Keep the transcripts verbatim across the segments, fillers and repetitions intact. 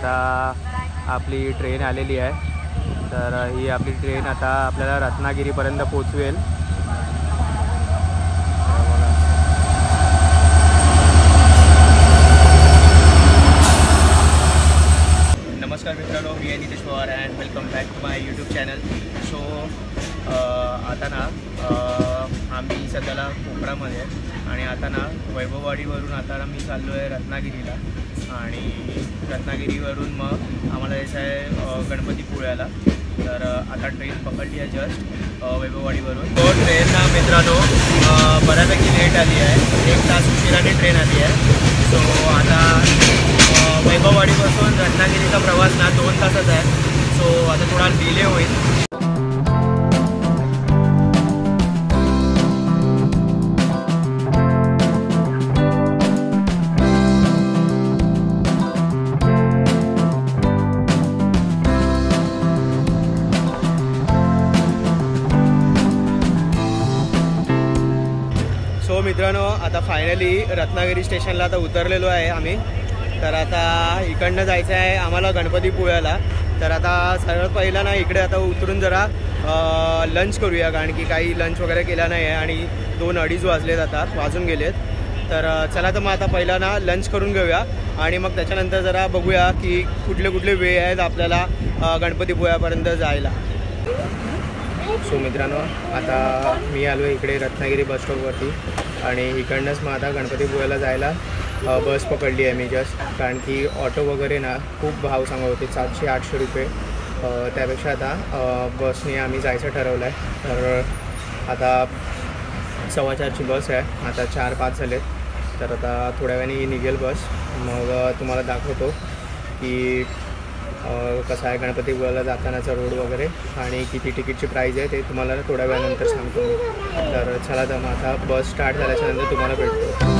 आता आपली ट्रेन आलेली आहे। तर ही आपली ट्रेन आता आपल्याला रत्नागिरीपर्यंत पोहोचवेल। नमस्कार मित्रांनो, मी आहे Nitesh Pawar and welcome back to my YouTube channel. So आता ना आम्ही सध्याला कोकणामध्ये आणि आता ना वैभववाडीवरून आता मी चाललो आहे रत्नागिरीला आणि रत्नागिरीवरून मग आम्हाला यायचं आहे गणपतीपुळ्याला। तर आता ट्रेन पकडली आहे जस्ट वैभववाडीवरून। तो ट्रेन ना मित्रांनो बऱ्यापैकी लेट आली आहे, एक तास उशिराने ट्रेन आली आहे। सो आता वैभववाडीपासून रत्नागिरीचा प्रवास ना दोन तासाचा आहे। सो आता थोडा डिले होईल। सो मित्रांनो, आता फायनली रत्नागिरी स्टेशनला आता उतरलेलो आहे आम्ही। तर आता इकडनं जायचं आहे आम्हाला गणपतीपुळ्याला। तर आता सर्वात पहिला ना इकडे आता उतरून जरा लंच करूया, कारण की काही लंच वगैरे केला नाही आहे आणि दोन अडीच वाजलेत, आता वाजून गेलेत। तर चला तर मग आता पहिला ना लंच करून घेऊया आणि मग त्याच्यानंतर जरा बघूया की कुठले कुठले वे आहेत आपल्याला गणपतीपुळ्यापर्यंत जायला। सो मित्रांनो, आता मी आलो इकडे रत्नागिरी बस स्टॉपवरती आणि इकडनंच मग आता गणपतीपुळ्याला जायला बस पकडली आहे मी जस्ट, कारण की ऑटो वगैरे ना खूप भाव सांगत होते, सातशे आठशे रुपये। त्यापेक्षा आता बसने आम्ही जायचं ठरवलं आहे। तर आता सव्वा चारची बस आहे, आता चार पाच झालेत। तर आता थोड्या वेळाने निघेल बस, मग तुम्हाला दाखवतो की कसं आहे गणपतीपुळ्याला जातानाचा रोड वगैरे आणि किती तिकीटची प्राईज आहे ते तुम्हाला थोड्या वेळानंतर सांगतो मी। तर चला तर मग आता बस स्टार्ट झाल्याच्यानंतर तुम्हाला भेटतो।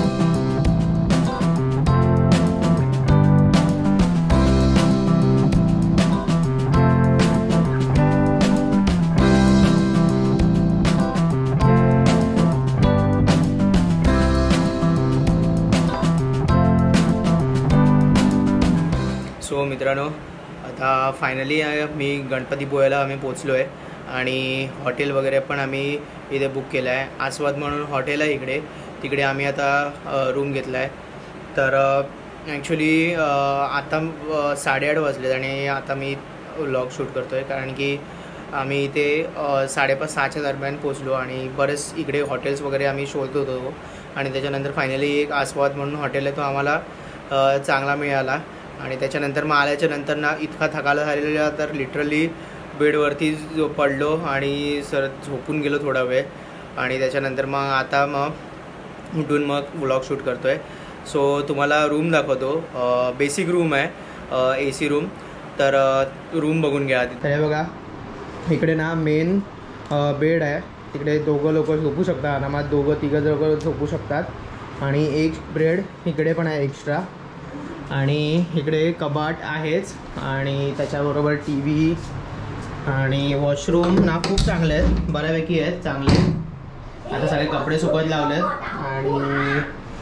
सो मित्रांनो, आता फायनली मी गणपतीपुळ्याला आम्ही पोचलो आहे आणि हॉटेल वगैरे पण आम्ही इथे बुक केलं आहे। आस्वाद म्हणून हॉटेल आहे इकडे, तिकडे आम्ही आता रूम घेतला आहे। तर ॲक्च्युली आता साडेआठ वाजलेत आणि आता मी व्लॉग शूट करतो आहे, कारण की आम्ही इथे साडेपाच सहाच्या दरम्यान पोचलो आणि बरेच इकडे हॉटेल्स वगैरे आम्ही शोधत होतो आणि त्याच्यानंतर फायनली एक आस्वाद म्हणून हॉटेल आहे तो आम्हाला चांगला मिळाला। आणि त्याच्यानंतर मग आल्याच्या नंतर ना इतका थकाला झालेला, तर लिटरली बेडवरती जो पडलो आणि सर झोपून गेलो थोडा वेळ आणि त्याच्यानंतर मग आता मग उठून मग व्लॉग शूट करतो आहे। सो तुम्हाला रूम दाखवतो, बेसिक रूम आहे, ए सी रूम। तर रूम बघून घ्या। तर हे बघा, इकडे ना मेन बेड आहे, तिकडे दोघं लोक झोपू शकतात आरामात, दोघं तिघं लोक झोपू शकतात आणि एक बेड इकडे पण आहे एक्स्ट्रा आणि इकडे कबाट आहेच आणि त्याच्याबरोबर टी व्ही आणि वॉशरूम ना खूप चांगले आहेत, बऱ्यापैकी आहेत चांगले। आता सगळे कपडे सुकत लावलेत आणि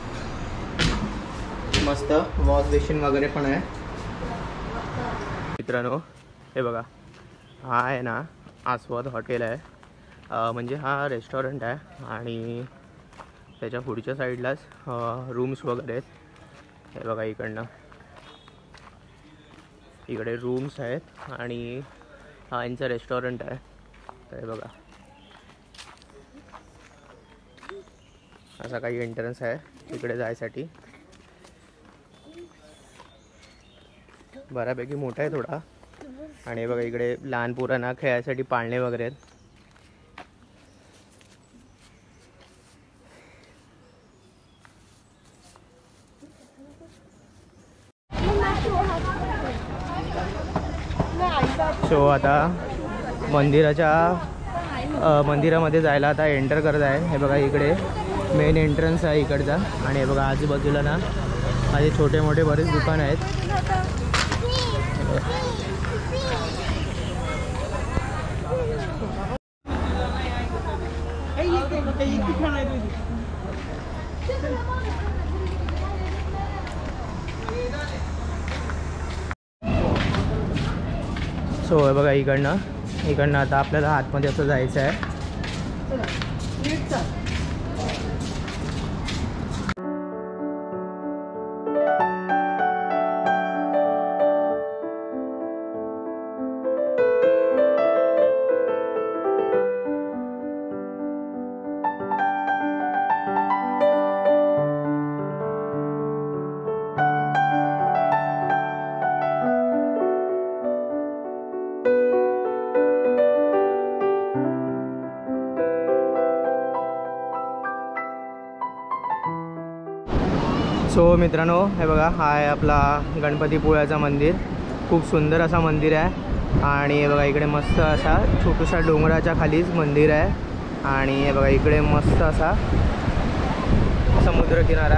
मस्त वॉश बेसिन वगैरे पण आहे। मित्रांनो हे बघा, हा आहे ना आस्वाद हॉटेल आहे, म्हणजे हा रेस्टॉरंट आहे आणि त्याच्या पुढच्या साईडलाच रूम्स वगैरे आहेत। हे बघा, इकडनं इकडे रूम्स आहेत आणि हा यांचा रेस्टॉरंट आहे। तर हे बघा, असा काही एंट्रन्स आहे तिकडे जायसाठी, बऱ्यापैकी मोठा आहे थोडा। आणि हे बघा, इकडे लहान पोरांना खेळायसाठी पाळणे वगैरे आहेत। सो आता मंदिराच्या मंदिरामध्ये जायला आता एंटर करत आहे। हे बघा, इकडे मेन एंट्रन्स आहे इकडचा आणि हे बघा आजूबाजूला ना माझे छोटे मोठे बरेच दुकान आहेत। सो हे बघा इकडनं इकडनं आता आपल्याला आतमध्ये असं जायचं आहे. सो मित्रांनो हे बघा हा आहे आपला गणपतीपुळ्याचा मंदिर. खूप सुंदर असा मंदिर आहे आणि हे बघा इकडे मस्त असा छोटूसा डोंगराच्या खालीच मंदिर आहे. आणि हे बघा इकडे मस्त असा समुद्र किनारा.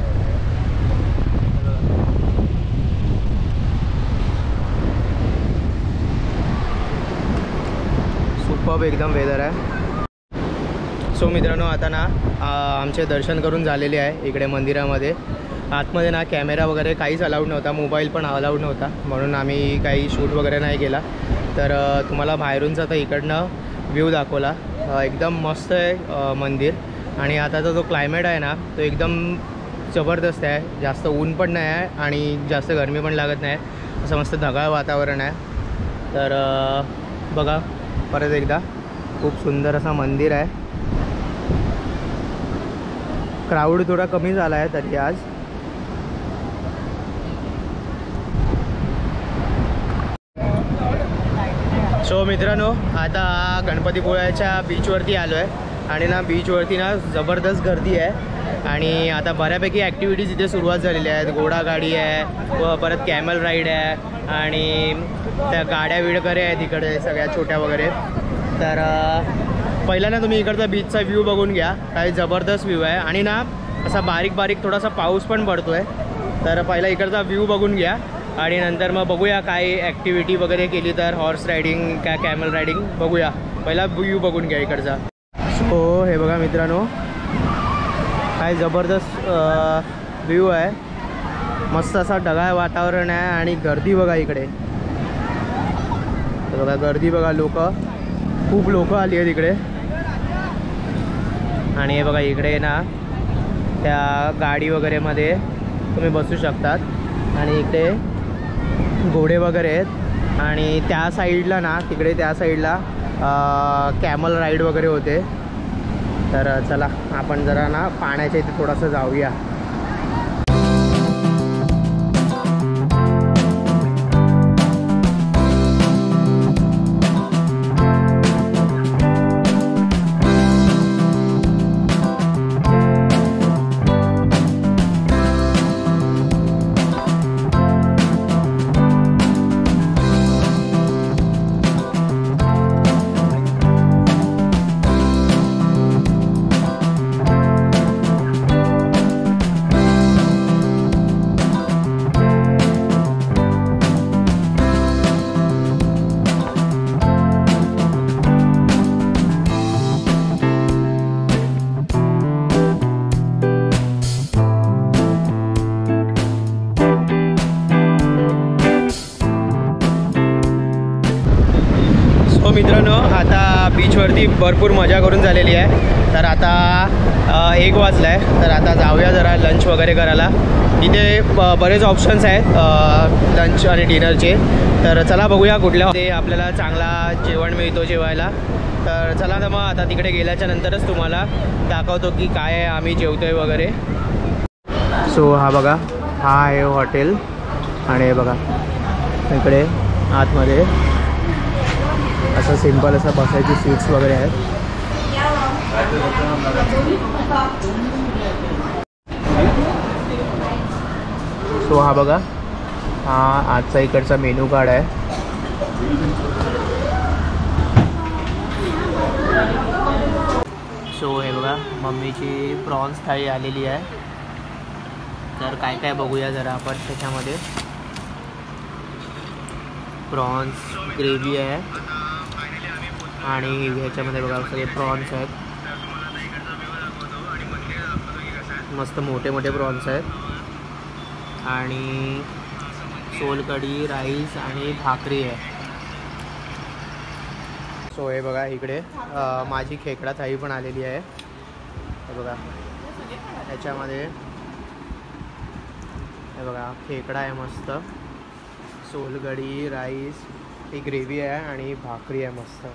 सुपर्ब एकदम वेदर आहे. सो मित्रांनो आता ना आमचे दर्शन करून झालेले आहे इकडे मंदिरामध्ये. आतमध्ये ना कॅमेरा वगैरे काहीच अलाउड नव्हता, मोबाईल पण अलाउड नव्हता, म्हणून आम्ही काही शूट वगैरे नाही केला. तर तुम्हाला बाहेरूनच आता इकडनं व्ह्यू दाखवला. एकदम मस्त आहे मंदिर. आणि आताचा जो क्लायमेट आहे ना तो एकदम जबरदस्त आहे. जास्त ऊन पण नाही आहे आणि जास्त गरमी पण लागत नाही. असं मस्त ढगाळ वातावरण आहे. तर बघा परत एकदा खूप सुंदर असं मंदिर आहे. क्राऊड थोडा कमी झाला आहे तरी आज. सो मित्रांनो आता गणपतीपुळ्याच्या बीचवरती आलो आहे आणि ना बीचवरती ना जबरदस्त गर्दी आहे. आणि आता बऱ्यापैकी ॲक्टिव्हिटीज इथे सुरुवात झालेल्या आहेत. घोडागाडी आहे व परत कॅमल राईड आहे आणि त्या गाड्या विडकरे आहेत इकडे सगळ्या छोट्या वगैरे. तर पहिला ना तुम्ही इकडचा बीचचा व्ह्यू बघून घ्या. काही जबरदस्त व्ह्यू आहे आणि ना असा बारीक बारीक थोडासा पाऊस पण पडतो आहे. तर पहिला इकडचा व्ह्यू बघून घ्या आणि नंतर मग बघूया काय ॲक्टिव्हिटी वगैरे केली तर हॉर्स रायडिंग काय कॅमल रायडिंग बघूया. पहिला व्ह्यू बघून घ्या इकडचा. सो हे बघा मित्रांनो काय जबरदस्त व्ह्यू आहे. मस्त असा ढगाळ वातावरण आहे आणि गर्दी बघा इकडे. तर बघा गर्दी बघा, लोक खूप लोक आली आहेत इकडे. आणि हे बघा इकडे ना त्या गाडी वगैरेमध्ये तुम्ही बसू शकतात आणि इकडे घोडे वगैरे आहेत. आणि त्या साईडला ना तिकडे त्या साईडला कॅमल राईड वगैरे होते. तर चला आपण जरा ना पाण्याच्या इथे थोडंसं जाऊया. मित्रांनो आता बीचवरती भरपूर मजा करून झालेली आहे. तर आता एक वाजला आहे. तर आता जाऊया जरा लंच वगैरे करायला. इथे बरेच ऑप्शन्स आहेत लंच आणि डिनरचे. तर चला बघूया कुठल्या ते आपल्याला चांगला जेवण मिळतो जेवायला. तर चला तर मग आता तिकडे गेल्याच्या नंतरच तुम्हाला दाखवतो की काय आहे आम्ही जेवतोय वगैरे. सो हा बघा हा आहे हॉटेल आणि हे बघा इकडे आतमध्ये असं सिंपल असं बसायची सीट्स वगैरे आहेत. सो हा बघा हा आजचा इकडचा मेनू कार्ड आहे. सो हे बघा मम्मीची प्रॉन्स थाळी आलेली आहे. तर काय काय बघूया जरा आपण त्याच्यामध्ये. प्रॉन्स ग्रेव्ही आहे आणि ह्याच्यामध्ये बघा सगळे प्रॉन्स आहेत. मस्त मोठे मोठे प्रॉन्स आहेत आणि सोलकढी राईस आणि भाकरी आहे. सो हे बघा इकडे अ, माझी खेकडा थाळी पण आलेली आहे. हे बघा याच्यामध्ये हे बघा खेकडा आहे मस्त, सोलकढी, राईस, ही ग्रेव्ही आहे आणि भाकरी आहे मस्त.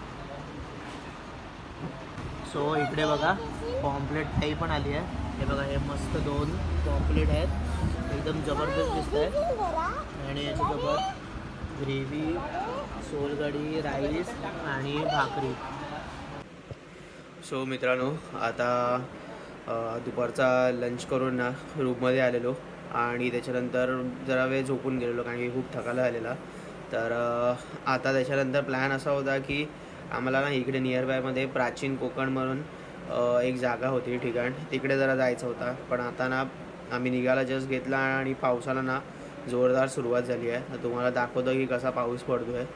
सो इकडे बघा पॉम्पलेट थाळी पण आली आहे. हे बघा हे मस्त दोन पॉम्पलेट आहेत, एकदम जबरदस्त दिसत आहे. आणि याच्यासोबत ग्रेव्ही, सोलकढी, राईस आणि भाकरी. सो मित्रांनो आता अ, दुपारचा लंच करून ना रूममध्ये आलेलो आणि त्याच्यानंतर जरा वेळ झोपून गेलेलो कारण की खूप थकायला आलेला. तर अ, आता त्याच्यानंतर प्लॅन असा होता की आम्हाला ना इकडे नियर बायमध्ये प्राचीन कोकण म्हणून अ, एक जागा होती ठिकाण, तिकडे जरा जायचं होता. पण आता ना आम्ही निघायला जस्ट घेतला आणि पावसाला ना जोरदार सुरुवात झाली आहे. तर तुम्हाला दाखवतो की कसा पाऊस पडतो आहे.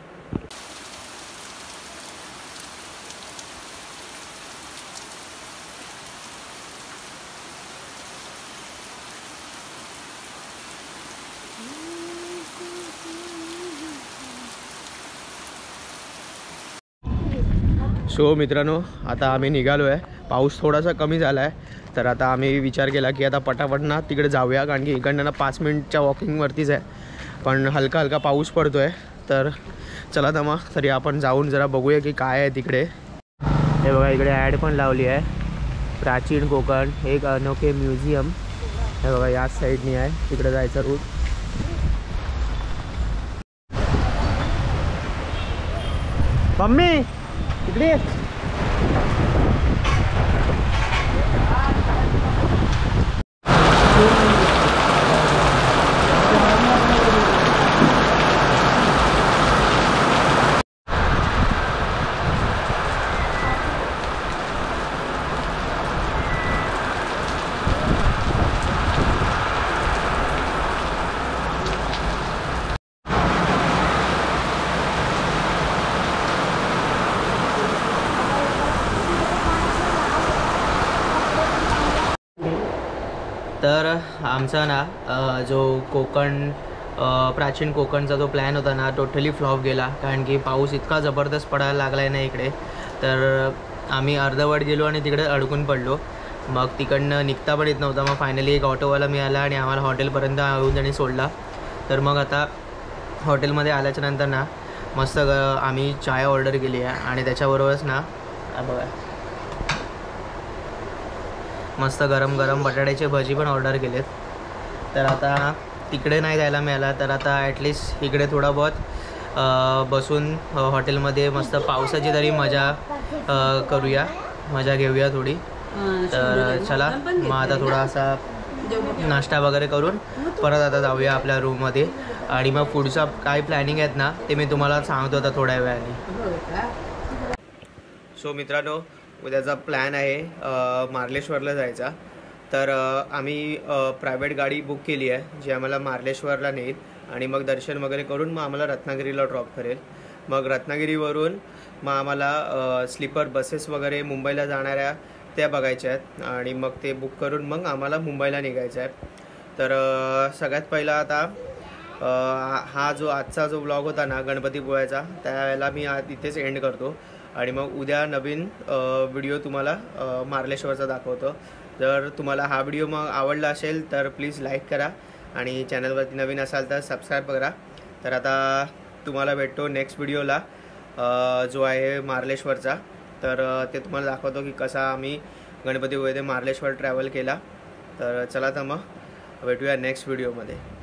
सो मित्रांनो आता आम्ही निघालो आहे. पाऊस थोडासा कमी झाला आहे, तर आता आम्ही विचार केला की आता पटापट ना तिकडे जाऊया कारण की इकडनं ना पाच मिनिटच्या वॉकिंगवरतीच आहे. पण हलका हलका पाऊस पडतो आहे. तर चला तर मग तरी आपण जाऊन जरा बघूया की काय आहे तिकडे. हे बघा इकडे ॲड पण लावली आहे, प्राचीन कोकण एक अनोखे म्युझियम. हे बघा याच साईडनी आहे, तिकडे जायचा रूट. मम्मी इकडे तर आमचा ना जो कोकण प्राचीन कोकणचा जो प्लॅन होता ना टोटली फ्लॉप गेला कारण की पाऊस इतका जबरदस्त पडायला लागला आहे ना इकडे. तर आम्ही अर्धवट गेलो आणि तिकडे अडकून पडलो. मग तिकडनं निघता पण येत नव्हता. मग फायनली एक ऑटोवाला मिळाला आणि आम्हाला हॉटेलपर्यंत आणून त्यांनी सोडला. तर मग आता हॉटेलमध्ये आल्याच्या नंतर ना मस्त आम्ही चाय ऑर्डर केली आहे आणि त्याच्याबरोबरच ना बघा मस्त गरम गरम बटाट्याचे भजी पण ऑर्डर केलेत. तर आता तिकडे नाही जायला मिळाला, तर आता ॲटलिस्ट इकडे थोडा बहुत बसून हॉटेलमध्ये मस्त पावसाची तरी मजा करूया, मजा घेऊया थोडी. तर चला मग आता थोडासा नाश्ता वगैरे करून परत आता जाऊया आपल्या रूममध्ये आणि मग पुढचा काय प्लॅनिंग आहेत ना ते मी तुम्हाला सांगतो आता थोड्या वेळाने. सो मित्रांनो उद्याचा प्लॅन आहे मार्लेश्वरला जायचा. तर आम्ही प्रायव्हेट गाडी बुक केली आहे जी आम्हाला मार्लेश्वरला नेईल आणि मग दर्शन वगैरे करून मग आम्हाला रत्नागिरीला ड्रॉप करेल. मग रत्नागिरीवरून मग आम्हाला स्लीपर बसेस वगैरे मुंबईला जाणाऱ्या त्या बघायच्या आहेत आणि मग ते बुक करून मग आम्हाला मुंबईला निघायचं आहे. तर सगळ्यात पहिला आता हा जो आजचा जो ब्लॉग होता ना गणपतीपुळ्याचा त्यावेळेला मी आज इथेच एंड करतो आणि मग उद्या नवीन व्हिडिओ तुम्हाला मार्लेश्वरचा दाखवतो. जर तुम्हाला हा व्हिडिओ मग आवडला असेल तर प्लीज लाईक करा आणि चॅनलवरती नवीन असाल तर सबस्क्राईब करा. तर आता तुम्हाला भेटतो नेक्स्ट व्हिडिओला जो आहे मार्लेश्वरचा. तर ते तुम्हाला दाखवतो की कसा आम्ही गणपतीपुळे ते मार्लेश्वर ट्रॅव्हल केला. तर चला तर मग भेटूया नेक्स्ट व्हिडिओमध्ये.